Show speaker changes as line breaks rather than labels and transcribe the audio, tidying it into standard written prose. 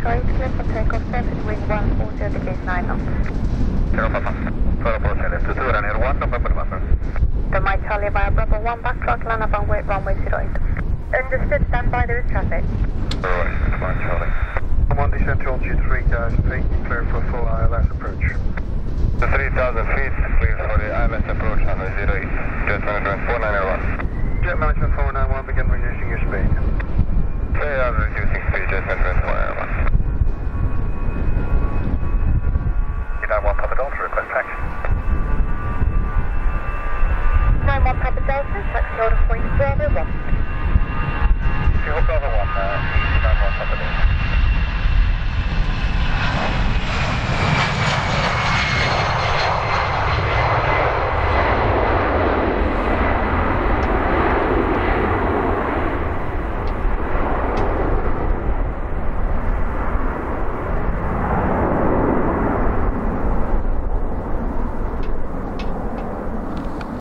Sorry, clear for takeoff, surface wind 140 degrees 9 knots.
Zero Papa. 12 left to 2, runway 1, November.
The Mike Charlie via Bravo 1, backtrack, land up on weight, runway 08. Understood, stand by, there is traffic.
Alright, Mike Charlie.
1 descent to altitude 3,000 feet, clear for full ILS approach.
The 3,000 feet, clear for the ILS approach on the 08. Jet management 4901.
Jet management 491, begin reducing your speed.
They are reducing